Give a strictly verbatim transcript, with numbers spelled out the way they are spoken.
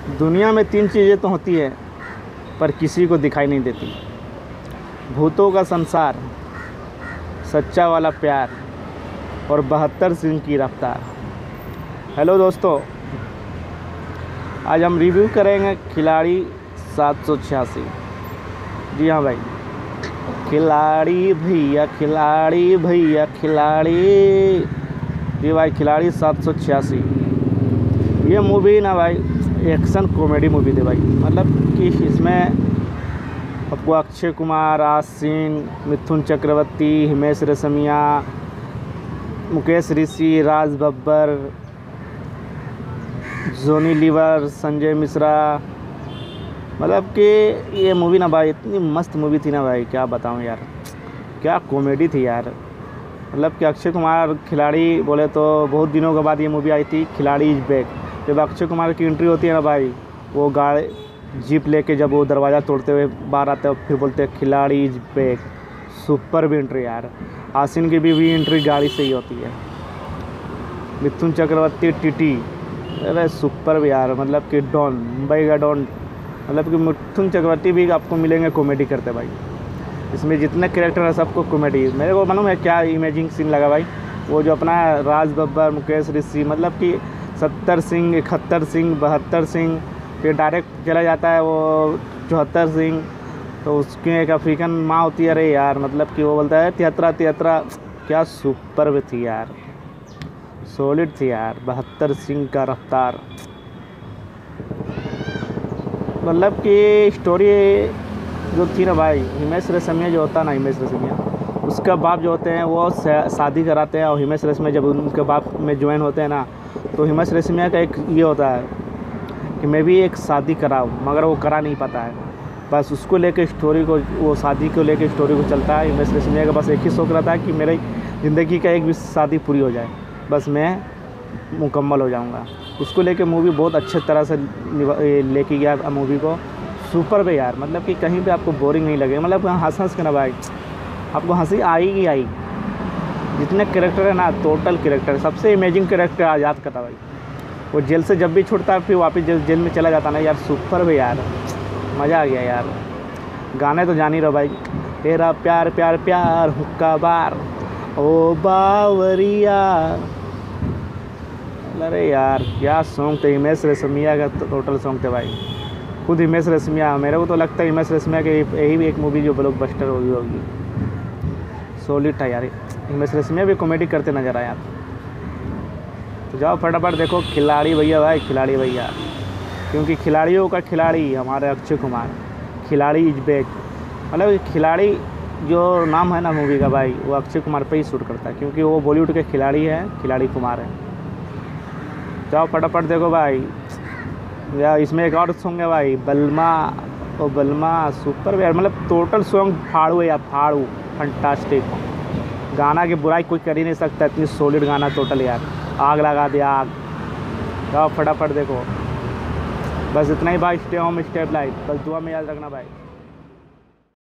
दुनिया में तीन चीज़ें तो होती है पर किसी को दिखाई नहीं देती। भूतों का संसार, सच्चा वाला प्यार और बहत्तर सिंह की रफ्तार। हेलो दोस्तों, आज हम रिव्यू करेंगे खिलाड़ी सात सौ छियासी। जी हाँ भाई, खिलाड़ी भैया खिलाड़ी भैया खिलाड़ी। जी भाई, खिलाड़ी सात सौ छियासी ये मूवी ना भाई एक्शन कॉमेडी मूवी थी भाई। मतलब कि इसमें आपको अक्षय कुमार, आसिन, मिथुन चक्रवर्ती, हिमेश रेशमिया, मुकेश ऋषि, राज बब्बर, जॉनी लीवर, संजय मिश्रा। मतलब कि ये मूवी ना भाई इतनी मस्त मूवी थी ना भाई, क्या बताऊं यार, क्या कॉमेडी थी यार। मतलब कि अक्षय कुमार खिलाड़ी बोले तो बहुत दिनों के बाद ये मूवी आई थी, खिलाड़ी इज बैक। जब अक्षय कुमार की एंट्री होती है ना भाई, वो गाड़ी जीप लेके जब वो दरवाज़ा तोड़ते हुए बाहर आते हैं, फिर बोलते हैं खिलाड़ी इज बैक। सुपर भी एंट्री यार। आसिन की भी, भी एंट्री गाड़ी से ही होती है। मिथुन चक्रवर्ती टीटी, अरे सुपर भी यार। मतलब कि डॉन, मुंबई का डॉन। मतलब कि मिथुन चक्रवर्ती भी आपको मिलेंगे कॉमेडी करते भाई। इसमें जितने कैरेक्टर है सबको कॉमेडी। मेरे को मालूम है क्या इमेजिंग सीन लगा भाई, वो जो अपना राज बब्बर, मुकेश ऋषि, मतलब कि सत्तर सिंह, इकहत्तर सिंह, बहत्तर सिंह, फिर डायरेक्ट चला जाता है वो चौहत्तर सिंह। तो उसकी एक अफ्रीकन माँ होती है, अरे यार मतलब कि वो बोलता है तिहत्तरा तिहत्तरा। क्या सुपर भी थी यार, सॉलिड थी यार। बहत्तर सिंह का रफ्तार। मतलब कि स्टोरी जो थी ना भाई, हिमेश रेशमिया जो होता है ना, हिमेश रेशमिया उसका बाप जो होते हैं वो शादी कराते हैं, और हिमेश रेशमिया जब उनके बाप में ज्वाइन होते हैं ना, तो हिमेश रेशमिया का एक ये होता है कि मैं भी एक शादी कराऊँ, मगर वो करा नहीं पाता है। बस उसको लेके स्टोरी को, वो शादी को लेके स्टोरी को चलता है। हिमेश रेशमिया का बस एक ही शौक रहता है कि मेरी ज़िंदगी का एक भी शादी पूरी हो जाए, बस मैं मुकम्मल हो जाऊंगा। उसको लेके मूवी बहुत अच्छे तरह से लेके गया मूवी को। सुपर भी यार। मतलब कि कहीं पे आपको बोरिंग नहीं लगे। मतलब हंस हंस के ना भाई आपको हंसी आएगी आई। जितने कैरेक्टर है ना, टोटल कैरेक्टर, सबसे इमेजिंग कैरेक्टर आज़ाद का था भाई। वो जेल से जब भी छूटता है फिर वापस जेल जेल में चला जाता ना यार, सुपर भी यार, मज़ा आ गया यार। गाने तो जान ही रहो भाई, तेरा प्यार प्यार प्यार हुक्का बार, ओ बावरिया। अरे यार क्या सॉन्ग थे। हिमेश रेशमिया का टोटल सॉन्ग थे भाई। खुद हिमेश रेशमिया, मेरे को तो लगता है हिमेश रेशमिया की यही भी एक मूवी जो ब्लॉकबस्टर होगी होगी सॉलिड था यार। हिमेश रेशमिया भी कॉमेडी करते नजर आए यार। तो जाओ फटाफट देखो खिलाड़ी भैया भाई, खिलाड़ी भैया। क्योंकि खिलाड़ियों का खिलाड़ी हमारे अक्षय कुमार, खिलाड़ी इज बैक। मतलब खिलाड़ी जो नाम है ना मूवी का भाई, वो अक्षय कुमार पे ही शूट करता है, क्योंकि वो बॉलीवुड के खिलाड़ी है, खिलाड़ी कुमार है। जाओ फटाफट देखो भाई। या इसमें एक और सॉन्ग है भाई, बलमा ओ बलमा, सुपर यार। मतलब टोटल सॉन्ग फाड़ू है यार, फाड़ू, फंटास्टिक। गाना की बुराई कोई कर ही नहीं सकता, इतनी सॉलिड गाना टोटल यार। आग लगा दिया आग। जाओ फटाफट देखो। बस इतना ही भाई। स्टे होम स्टे लाइफ, बस दुआ में याद रखना भाई।